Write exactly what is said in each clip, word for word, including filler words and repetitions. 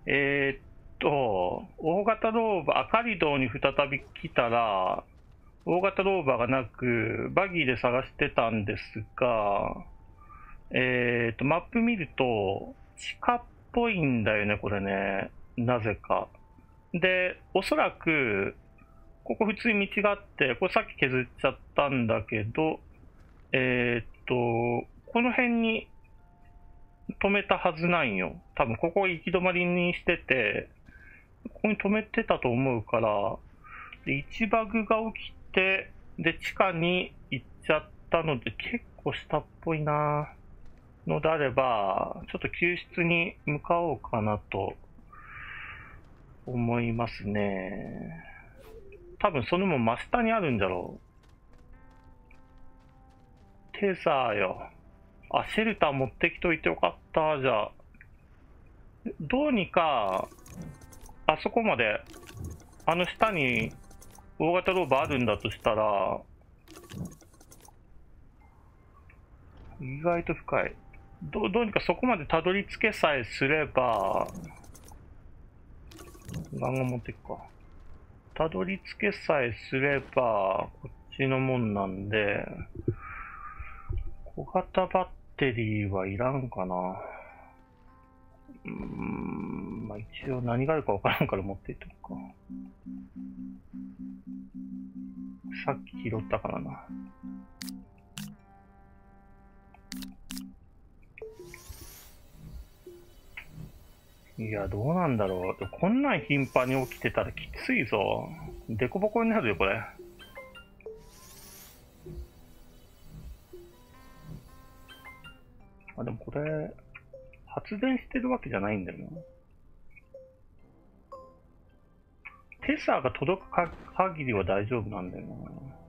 えー、っと、大型ローバー、アカリドに再び来たら、大型ローバーがなく、バギーで探してたんですが、えー、っと、マップ見ると、地下っぽいんだよね、これね。なぜか。で、おそらく、ここ普通に道があって、これさっき削っちゃったんだけど、えー、っと、この辺に止めたはずなんよ。多分ここを行き止まりにしてて、ここに止めてたと思うから、でいちバグが起きて、で、地下に行っちゃったので、結構下っぽいなのであれば、ちょっと救出に向かおうかなと思いますね。多分それも真下にあるんだろう。テザーよ。あ、シェルター持ってきといてよかった。じゃあ、どうにか、あそこまで、あの下に大型ローバーあるんだとしたら、意外と深い。どどうにかそこまでたどり着けさえすれば、ガンガン持っていくか。たどり着けさえすれば、こっちのもんなんで、小型バッテリーはいらんかな。うーん、まあ一応何があるかわからんから持っていっとくか。さっき拾ったからな。いや、どうなんだろう。こんなん頻繁に起きてたらきついぞ。デコボコになるよ、これ。あ、でもこれ、発電してるわけじゃないんだよな。テスラが届くか限りは大丈夫なんだよな。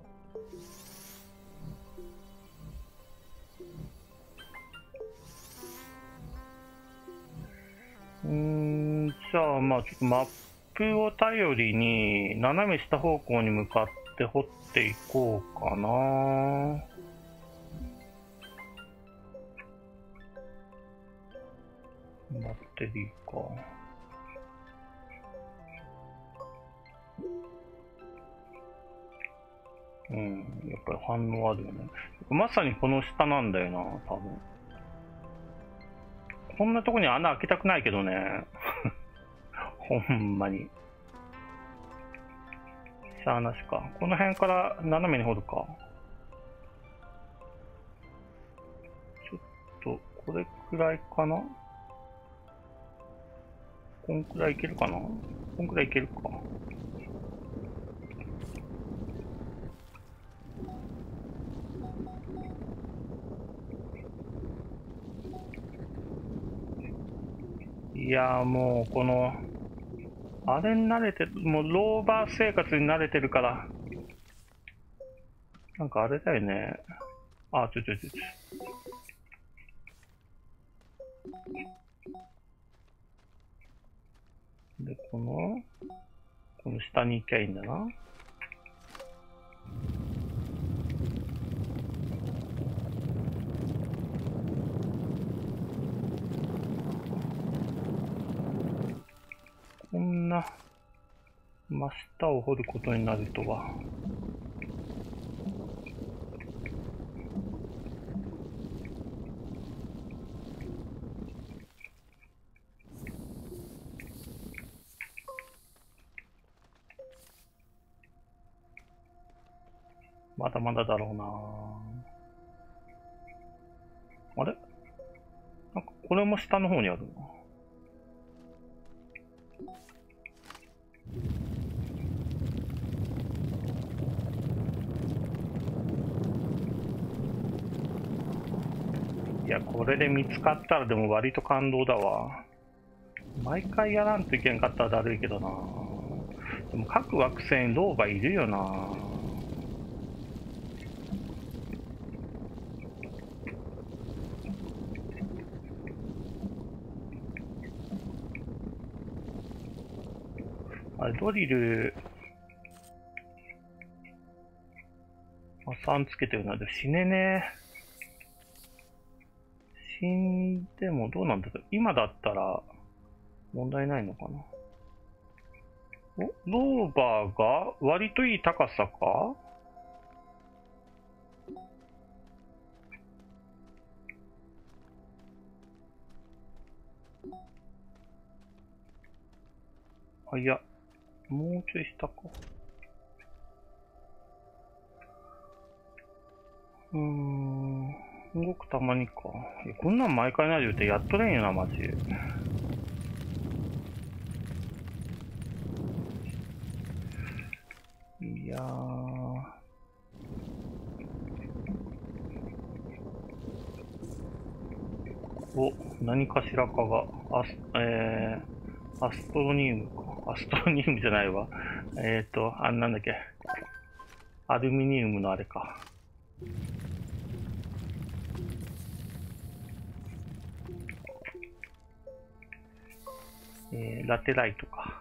うーん、じゃあまあちょっとマップを頼りに斜め下方向に向かって掘っていこうかな。バッテリーか。うん、やっぱり反応あるよね。まさにこの下なんだよな、多分。こんなとこに穴開けたくないけどね。ほんまに。しゃあなしか。この辺から斜めに掘るか。ちょっと、これくらいかな？こんくらいいけるかな？こんくらいいけるか。いやーもう、この、あれに慣れてる、もうローバー生活に慣れてるから、なんかあれだよね。あ、ちょちょちょちょ。で、この、この下に行きゃいいんだな。こんな、真下を掘ることになるとは。まだまだだろうな。あれなんかこれも下の方にあるな。いや、これで見つかったらでも割と感動だわ。毎回やらんといけんかったらだるいけどな。でも各惑星にローバいるよな。あれ、ドリル、あ、さんつけてるな。で死ねね。死んでもどうなんだろう。今だったら、 問題ないのかな。お、ローバーが割といい高さか？あ、いや、もうちょい下か。うーん、動くたまにか。いや、こんなん毎回ないで言うてやっとれんよな、マジ。いやー。お、何かしらかが、アス、えー、アストロニウムか。アストロニウムじゃないわ。えっと、あんなんだっけ。アルミニウムのあれか。えー、ラテライトか。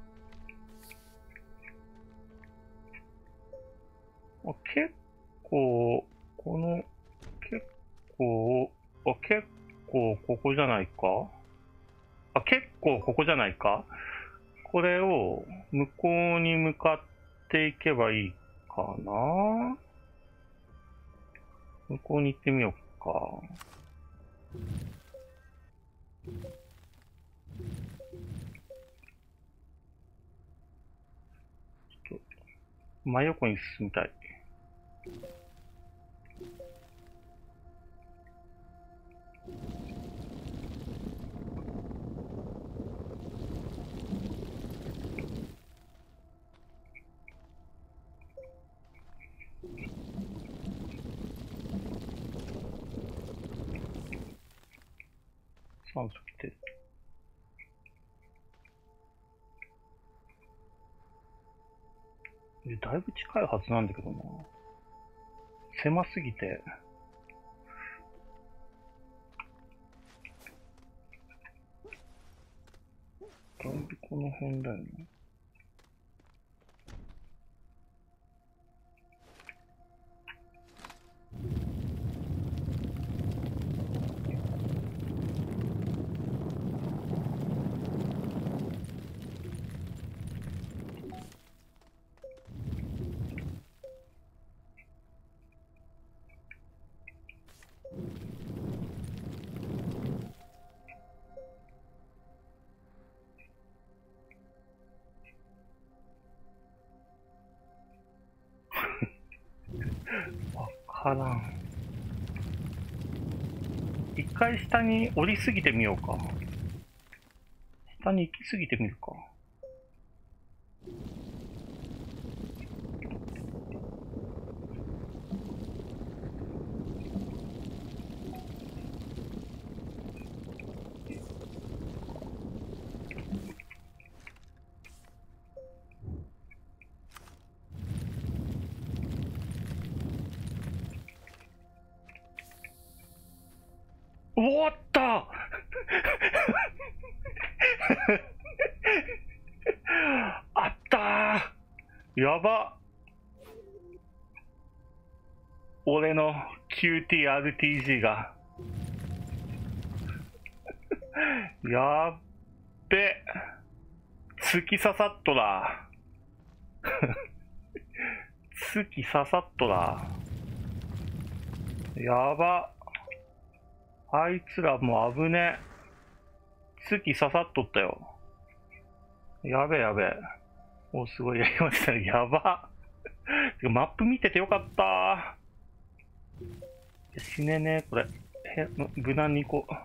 あ、結構、この、結構、あ、結構ここじゃないか。あ、結構ここじゃないか。これを向こうに向かっていけばいいかな。向こうに行ってみようか。ちょっと真横に進みたい。酸素来てる。だいぶ近いはずなんだけどな。狭すぎて。だいぶこの辺だよね。わからん。一回下に降りすぎてみようか。下に行きすぎてみるか。終わったあったー。やば。俺の キューティーアールティージー が。やっべ。突き刺さっとら。突き刺さっとら。やば。あいつらもう危ねえ。突き刺さっとったよ。やべえやべえ。お、すごいやりましたね。やば。マップ見ててよかった。死ねねえ、これ。へ、無難に行こう。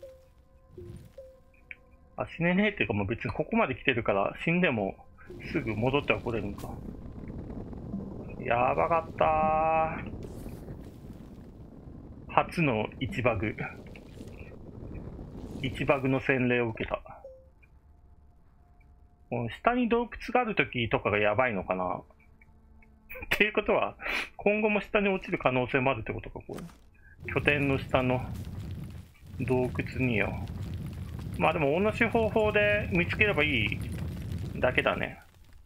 あ、死ねねえっていうかもう別にここまで来てるから死んでもすぐ戻ってはこれるんか。やばかったー。初のいちバグ。いちバグの洗礼を受けた。下に洞窟があるときとかがやばいのかなっていうことは、今後も下に落ちる可能性もあるってことか、これ。拠点の下の洞窟によ。まあでも同じ方法で見つければいいだけだね。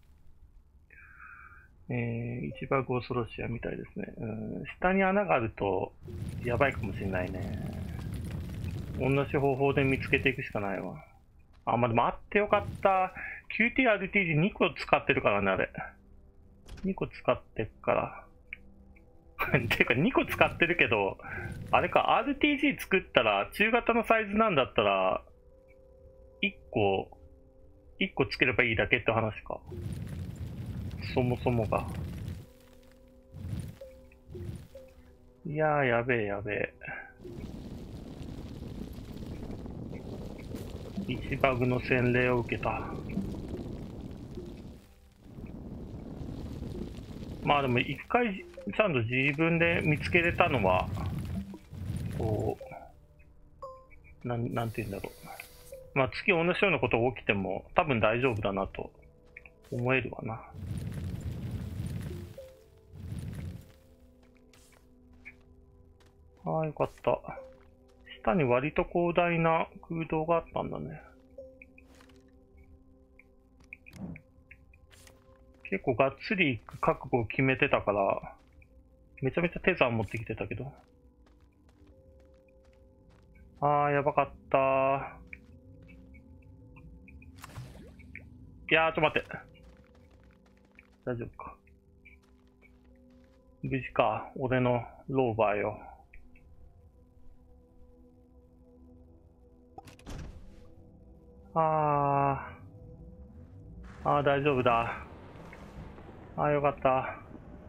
えー、一バグ恐ろしやみたいですね。うん、下に穴があるとやばいかもしれないね。同じ方法で見つけていくしかないわ。 あ、まあ、でもあってよかった。キューティーアールティージーに 個使ってるからね、あれ。にこ使ってっから。ていうかにこ使ってるけど、あれか、アールティージー 作ったら、中型のサイズなんだったら、いっこ、いっこつければいいだけって話か。そもそもが。いやー、やべえやべえ。いちバグの洗礼を受けた。まあでも一回ちゃんと自分で見つけれたのは、こう、なん、なんて言うんだろう。まあ次同じようなことが起きても多分大丈夫だなと思えるわな。ああ、よかった。下に割と広大な空洞があったんだね。結構がっつり覚悟を決めてたから、めちゃめちゃテザー持ってきてたけど。あー、やばかった。いやー、ちょっと待って。大丈夫か。無事か。俺のローバーよ。あー。あー、大丈夫だ。あー、よかった。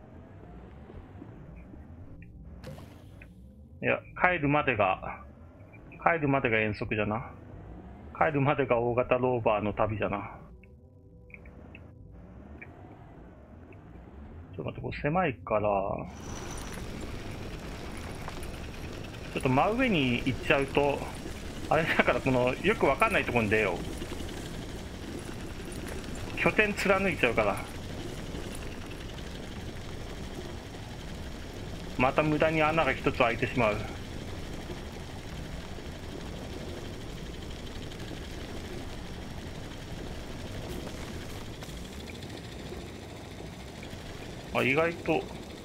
いや、帰るまでが、帰るまでが遠足じゃな。帰るまでが大型ローバーの旅じゃな。ちょっと待って、これ狭いから、ちょっと真上に行っちゃうと、あれだからこの、よくわかんないところに出よう。拠点貫いちゃうから。また無駄に穴が一つ開いてしまう。あ、意外と、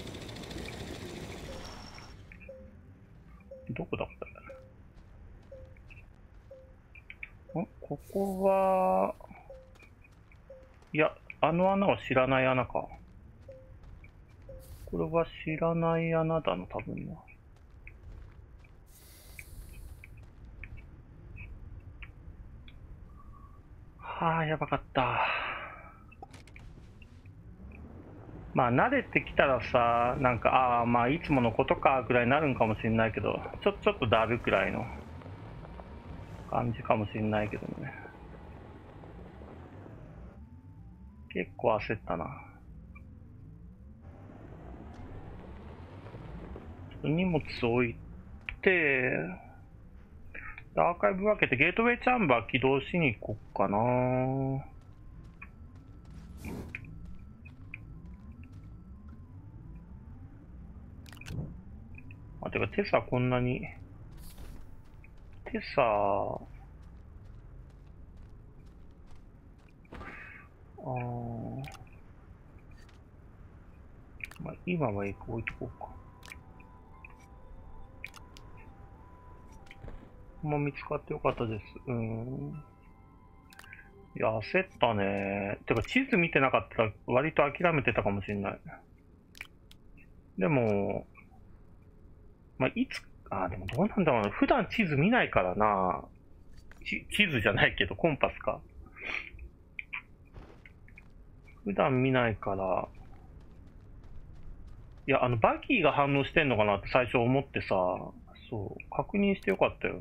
どこだったんここは、いや、あの穴は知らない穴か。これは知らない穴だな、多分な。はあ、やばかった。まあ、慣れてきたらさ、なんか、ああ、まあ、いつものことか、ぐらいになるんかもしれないけど、ちょ、ちょっとだるくらいの感じかもしれないけどね。結構焦ったな。ちょっと荷物置いて、アーカイブ分けてゲートウェイチャンバー起動しに行こっかな。あ、てかテサこんなに、テサ、あー、まあ、今は置いとこうか。もう見つかってよかったです。うん。いや、焦ったね。てか、地図見てなかったら割と諦めてたかもしれない。でも、まあ、いつ、あ、でもどうなんだろうな。普段地図見ないからな。ち地図じゃないけど、コンパスか。普段見ないから、いや、あの、バギーが反応してんのかなって最初思ってさ、そう、確認してよかったよ。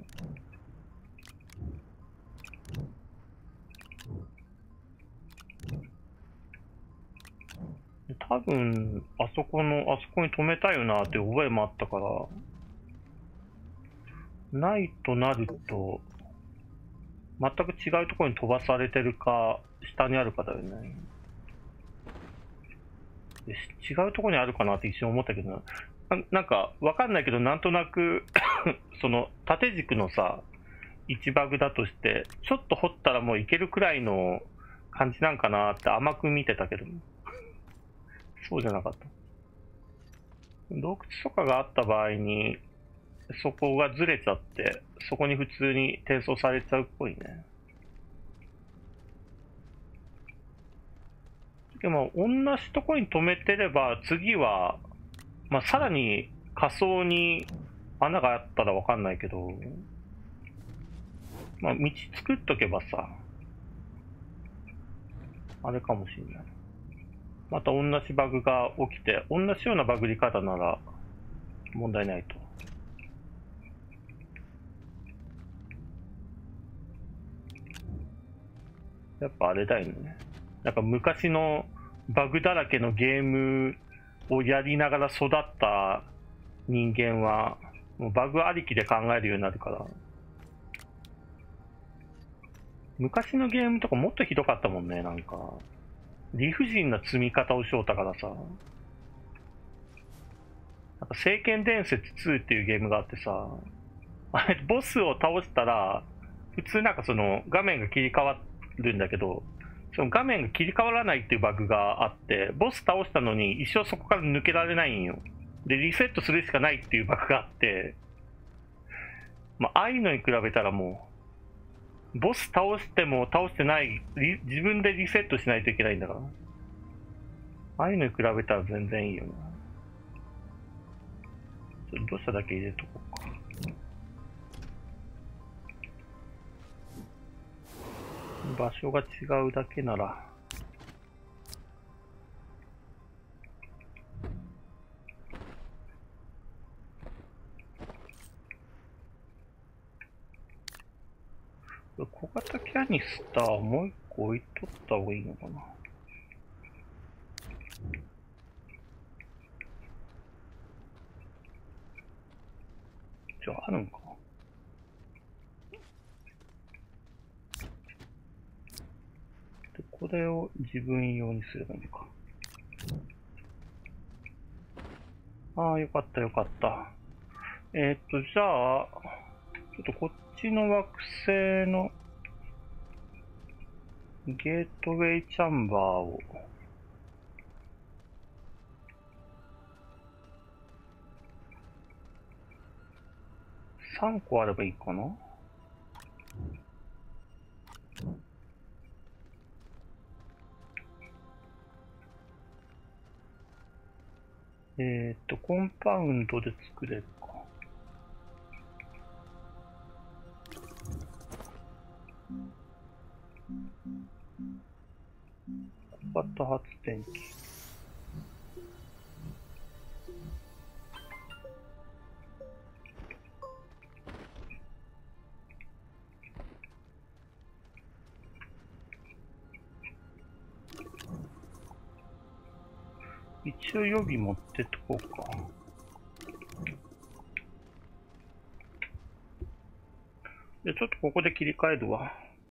多分、あそこの、あそこに止めたいよなって覚えもあったから、ないとなると、全く違うところに飛ばされてるか、下にあるかだよね。違うところにあるかなって一瞬思ったけどな、な, なんかわかんないけど、なんとなくその縦軸のさ、いちバグだとして、ちょっと掘ったらもういけるくらいの感じなんかなって甘く見てたけど、そうじゃなかった。洞窟とかがあった場合に、そこがずれちゃって、そこに普通に転送されちゃうっぽいね。 でも、同じとこに止めてれば、次は、まあ、さらに仮想に穴があったらわかんないけど、まあ、道作っとけばさ、あれかもしれない。また同じバグが起きて、同じようなバグり方なら問題ないと。やっぱあれだよね。なんか昔のバグだらけのゲームをやりながら育った人間は、もうバグありきで考えるようになるから。昔のゲームとかもっとひどかったもんね、なんか。理不尽な積み方をしようたからさ。なんか聖剣伝説ツーっていうゲームがあってさ、あれ、ボスを倒したら、普通なんかその画面が切り替わるんだけど、その画面が切り替わらないっていうバグがあって、ボス倒したのに一生そこから抜けられないんよ。で、リセットするしかないっていうバグがあって、まあ、ああいうのに比べたらもう、ボス倒しても倒してない、自分でリセットしないといけないんだから。ああいうのに比べたら全然いいよな。ちょっと土砂だけ入れとこうか。場所が違うだけなら。小型キャニスターもう一個置いとった方がいいのかな。じゃあ、あるんか。で、これを自分用にすればいいのか。ああ、よかったよかった。えー、っと、じゃあ、ちょっとこっちの惑星のゲートウェイチャンバーをさんこあればいいかな。えー、っと、コンパウンドで作れるか。小型発電機。一応予備持ってっとこうか。で、ちょっとここで切り替えるわ。